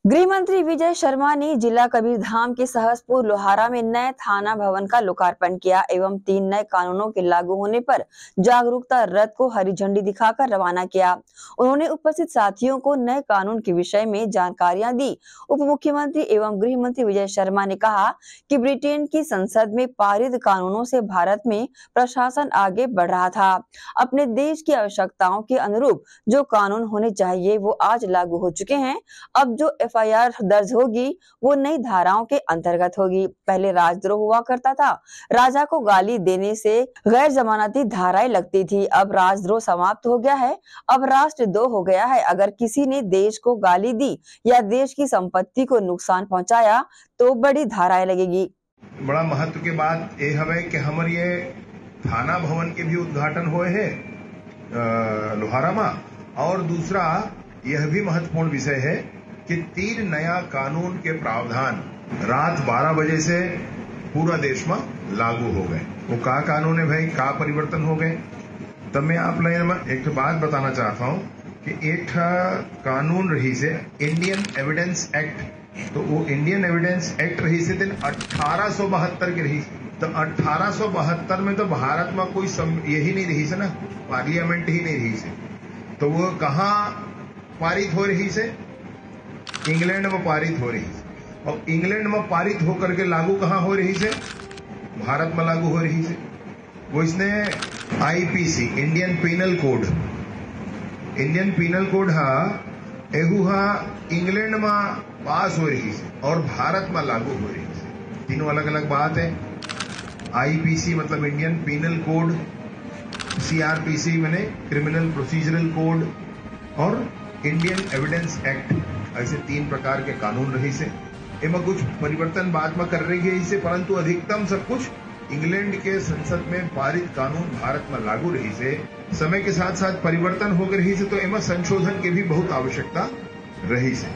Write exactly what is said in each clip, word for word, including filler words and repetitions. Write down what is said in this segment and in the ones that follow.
गृह मंत्री विजय शर्मा ने जिला कबीरधाम के सहसपुर लोहारा में नए थाना भवन का लोकार्पण किया एवं तीन नए कानूनों के लागू होने पर जागरूकता रथ को हरी झंडी दिखाकर रवाना किया। उन्होंने उपस्थित साथियों को नए कानून के विषय में जानकारियां दी। उप मुख्यमंत्री एवं गृह मंत्री विजय शर्मा ने कहा कि ब्रिटेन की संसद में पारित कानूनों से भारत में प्रशासन आगे बढ़ रहा था। अपने देश की आवश्यकताओं के अनुरूप जो कानून होने चाहिए वो आज लागू हो चुके हैं। अब जो एफ आई आर दर्ज होगी वो नई धाराओं के अंतर्गत होगी। पहले राजद्रोह हुआ करता था, राजा को गाली देने से गैर जमानती धाराएं लगती थी। अब राजद्रोह समाप्त हो गया है, अब राष्ट्रद्रोह हो गया है। अगर किसी ने देश को गाली दी या देश की संपत्ति को नुकसान पहुंचाया तो बड़ी धाराएं लगेगी। बड़ा महत्व के बात ये हवे कि हमर ये थाना भवन के भी उद्घाटन हुए है लोहारा में, और दूसरा यह भी महत्वपूर्ण विषय है कि तीन नया कानून के प्रावधान रात बारह बजे से पूरा देश में लागू हो गए। वो का कानून है भाई, का परिवर्तन हो गए? तब मैं आप लोगों एक बात बताना चाहता हूं कि एक कानून रही से इंडियन एविडेंस एक्ट, तो वो इंडियन एविडेंस एक्ट रही से दिन अठारह सौ बहत्तर के रही। तो अठारह सौ बहत्तर में तो भारत में कोई सम, यही नहीं रही से ना, पार्लियामेंट ही नहीं रही से। तो वो कहाँ पारित हो रही से? इंग्लैंड में पारित हो रही है, और इंग्लैंड में पारित होकर के लागू कहां हो रही से? भारत में लागू हो रही से। वो इसने I P C Indian penal code, Indian penal code हा एहू हा इंग्लैंड में पास हो रही से और भारत में लागू हो रही से। तीनों अलग अलग बात है। आई पी सी मतलब Indian penal code, C R P C मैंने क्रिमिनल प्रोसीजरल कोड, और इंडियन एविडेंस एक्ट, ऐसे तीन प्रकार के कानून रही से। इनमें कुछ परिवर्तन बाद में कर रही है इसे, परंतु अधिकतम सब कुछ इंग्लैंड के संसद में पारित कानून भारत में लागू रही से। समय के साथ साथ परिवर्तन हो रही से, तो इनमें संशोधन की भी बहुत आवश्यकता रही से।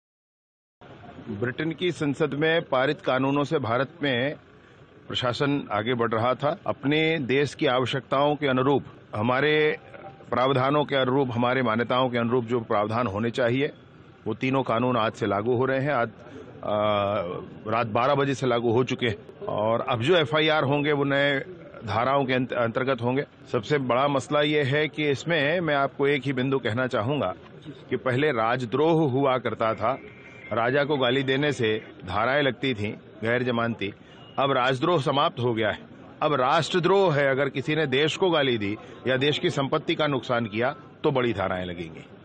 ब्रिटेन की संसद में पारित कानूनों से भारत में प्रशासन आगे बढ़ रहा था। अपने देश की आवश्यकताओं के अनुरूप, हमारे प्रावधानों के अनुरूप, हमारे मान्यताओं के अनुरूप जो प्रावधान होने चाहिए वो तीनों कानून आज से लागू हो रहे हैं। आज आ, रात बारह बजे से लागू हो चुके हैं, और अब जो एफ आई आर होंगे वो नए धाराओं के अंतर्गत होंगे। सबसे बड़ा मसला ये है कि इसमें मैं आपको एक ही बिंदु कहना चाहूंगा कि पहले राजद्रोह हुआ करता था, राजा को गाली देने से धाराएं लगती थीं गैर जमानती। अब राजद्रोह समाप्त हो गया है, अब राष्ट्रद्रोह है। अगर किसी ने देश को गाली दी या देश की संपत्ति का नुकसान किया तो बड़ी धाराएं लगेंगी।